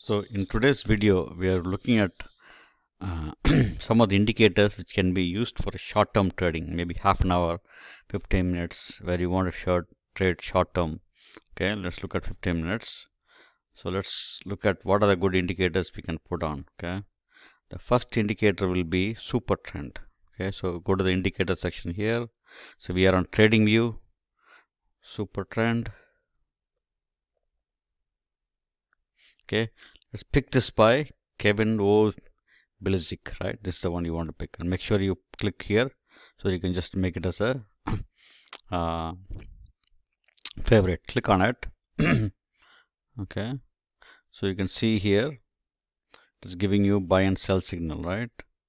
So in today's video, we are looking at some of the indicators which can be used for short-term trading, maybe half an hour, 15 minutes, where you want to trade short-term. Okay, let's look at 15 minutes. So let's look at what are the good indicators we can put on. Okay, the first indicator will be super trend. Okay, so go to the indicator section here. So we are on trading view, super trend. Okay, let's pick this by Kevin O. Bilizic, right? This is the one you want to pick, and make sure you click here so you can just make it as a favorite. Click on it. Okay, so you can see here it's giving you buy and sell signal, right?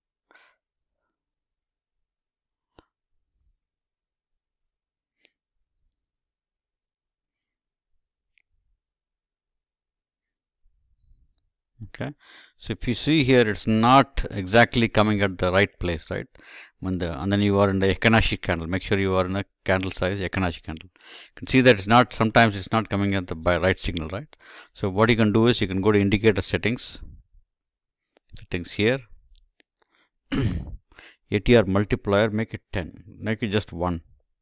Okay, so if you see here, it's not exactly coming at the right place, right? And then you are in the Ekanashi candle. Make sure you are in a candle size Ekanashi candle. You can see that it's not, sometimes it's not coming at the right signal, right? So what you can do is you can go to indicator settings here. ATR multiplier, make it 10, make it just 1.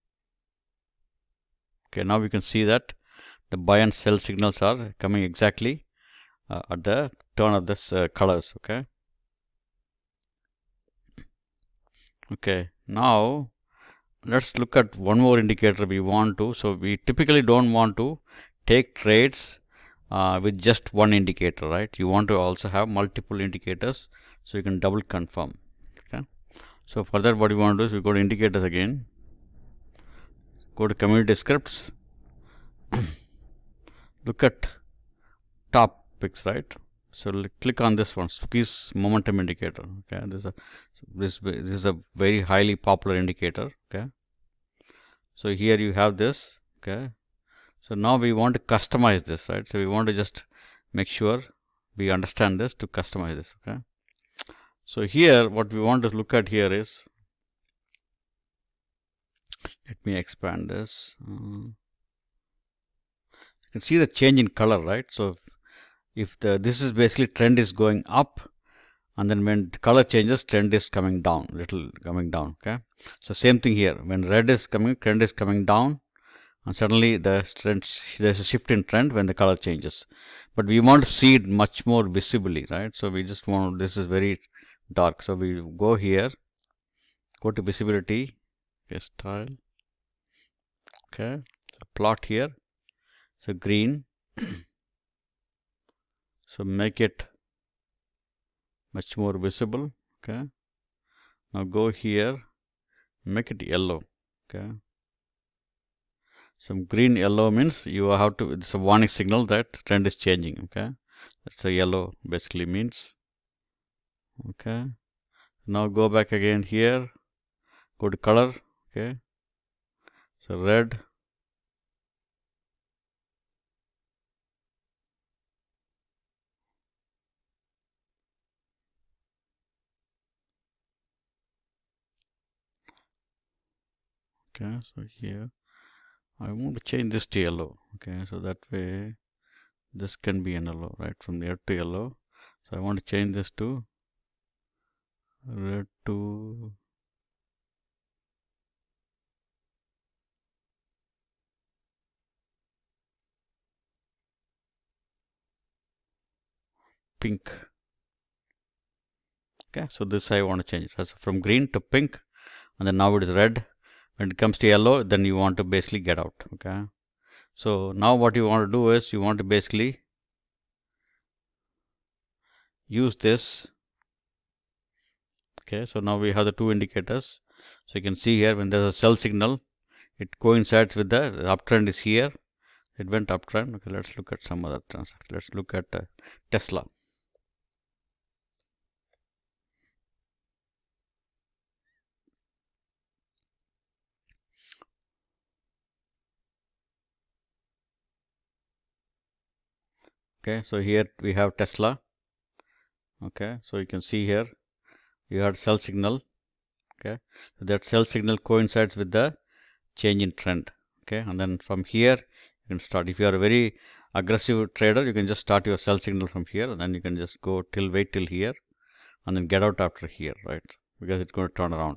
Okay, now we can see that the buy and sell signals are coming exactly at the turn of this colors. Okay, now let's look at one more indicator we want to. So we typically don't want to take trades with just one indicator, right? You want to also have multiple indicators so you can double confirm. Okay, so for that, what you want to do is we go to indicators again, go to community scripts, look at top picks, right? So click on this one, squeeze momentum indicator. Okay, this is a very highly popular indicator. Okay, so here you have this. Okay, so now we want to customize this, right? So we want to just make sure we understand this to customize this. Okay, so here what we want to look at here is, let me expand this. You can see the change in color, right? So if this is basically trend is going up, and then when the color changes, trend is coming down, coming down. Okay, so same thing here, when red is coming, trend is coming down, and suddenly there's a shift in trend when the color changes. But we want to see it much more visibly, right? So we just want, this is very dark, so we go here, go to visibility, okay, style. Okay, so plot here, so green. So make it much more visible. Okay, now go here, make it yellow. Okay, some green yellow means you have to, it's a warning signal that trend is changing. Okay, that's a yellow basically means. Okay, now go back again here, go to color. Okay, so red. Okay, so here I want to change this to yellow. Okay, so that way this can be yellow, right, from red to yellow. So I want to change this to red to pink. Okay, so this I want to change it from green to pink, and then now it is red. When it comes to yellow, then you want to basically get out. Okay, so now what you want to do is you want to basically use this. Okay, so now we have the two indicators. So you can see here, when there's a sell signal, it coincides with the uptrend is here. It went uptrend. Okay, let's look at some other transaction. Let's look at Tesla. Okay, so here we have Tesla. Okay, so you can see here you had sell signal. Okay, so that sell signal coincides with the change in trend. Okay, and then from here you can start. If you are very aggressive trader, you can just start your sell signal from here, and then you can just go wait till here, and then get out after here, right? Because it's going to turn around.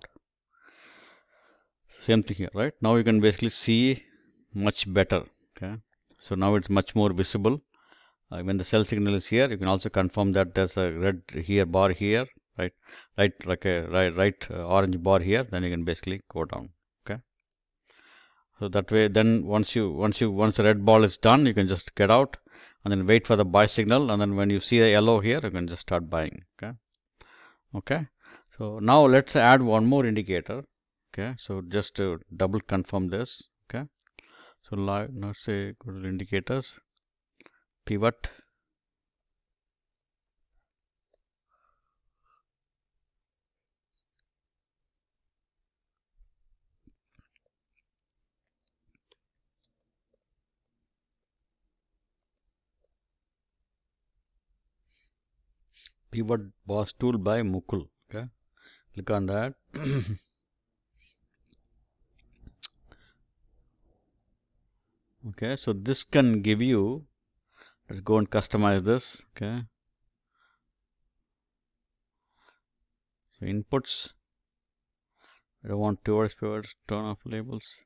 Same thing here, right? Now you can basically see much better. Okay, so now it's much more visible. When the sell signal is here, you can also confirm that there's a red here bar here, right? Like a orange bar here. Then you can basically go down. Okay. So that way, then once the red ball is done, you can just get out and then wait for the buy signal. And then when you see the yellow here, you can just start buying. Okay. Okay. So now let's add one more indicator. Okay. So just to double confirm this. Okay. So let's say go to indicators, pivot. Pivot boss tool by Mukul. Okay, click on that. Okay, so this can give you, let's go and customize this. Okay, so inputs, I don't want towards pivots, turn off labels.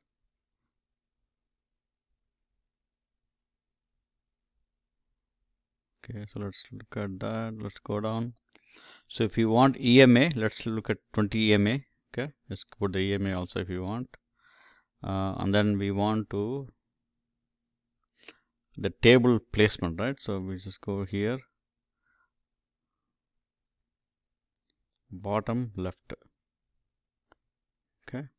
Okay, so let's look at that. Let's go down. So if you want EMA, let's look at 20 EMA. Okay, just put the EMA also if you want. And then we want to the table placement, right? So we just go here, bottom left. Okay.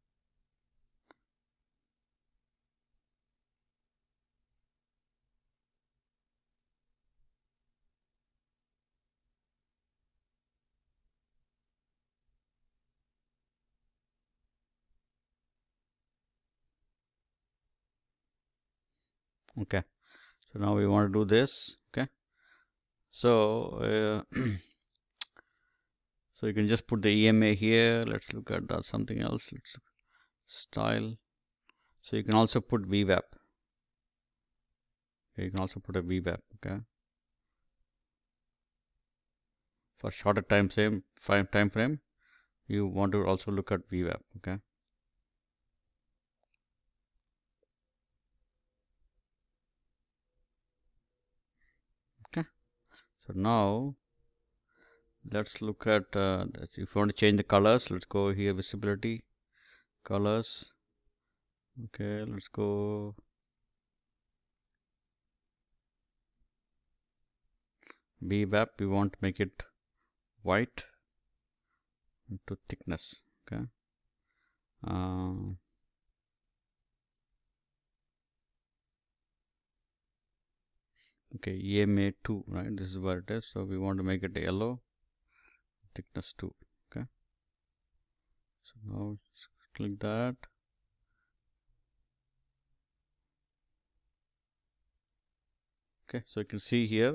Okay, so now we want to do this. Okay, so so you can just put the EMA here. Let's look at something else. Let's style. So you can also put VWAP. Okay, you can also put a VWAP. Okay, for shorter time frame, you want to also look at VWAP. Okay. Okay, so now let's look at if you want to change the colors, let's go here, visibility, colors. Okay, let's go VWAP. We want to make it white into thickness. Okay, okay, EMA 2, right? This is where it is. So we want to make it yellow, thickness 2. Okay, so now just click that. Okay, so you can see here.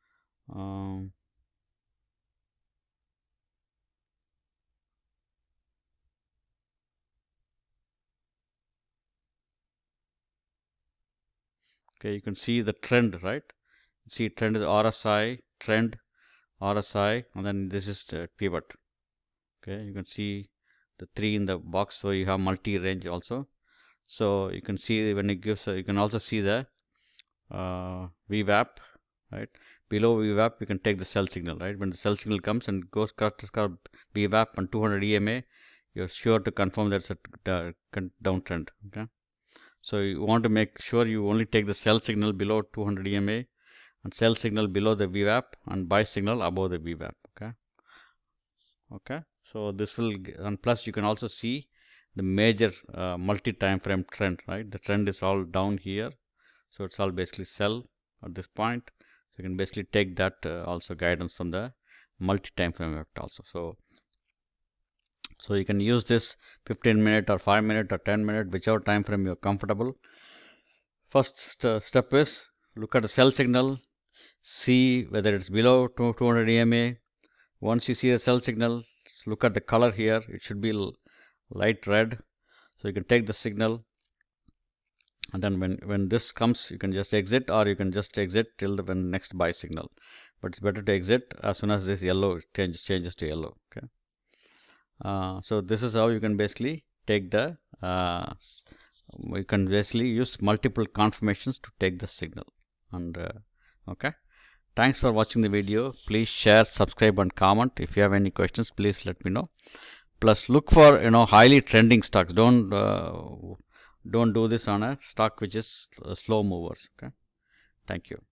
Okay, you can see the trend, right? See, trend is RSI, trend, RSI, and then this is the pivot. Okay, you can see the 3 in the box, so you have multi-range also. So you can see when it gives, you can also see the VWAP, right? Below VWAP, you can take the sell signal, right? When the sell signal comes and goes VWAP and 200 EMA, you're sure to confirm that's a downtrend. Okay, so you want to make sure you only take the sell signal below 200 EMA and sell signal below the VWAP and buy signal above the VWAP. Okay. Okay. So this will, and plus you can also see the major multi-time frame trend, right? The trend is all down here, so it's all basically sell at this point. So you can basically take that also guidance from the multi-time frame effect also. So you can use this 15-minute or 5-minute or 10-minute, whichever time frame you're comfortable. First step is look at the sell signal, see whether it's below 200 EMA. Once you see the sell signal, look at the color here. It should be light red. So you can take the signal And then when this comes, you can just exit, or you can just exit till the next buy signal. But it's better to exit as soon as this yellow changes to yellow. Okay. So this is how you can basically take the we can basically use multiple confirmations to take the signal. And okay, thanks for watching the video. Please share, subscribe and comment. If you have any questions, please let me know. Plus look for highly trending stocks. Don't do this on a stock which is slow movers. Okay, thank you.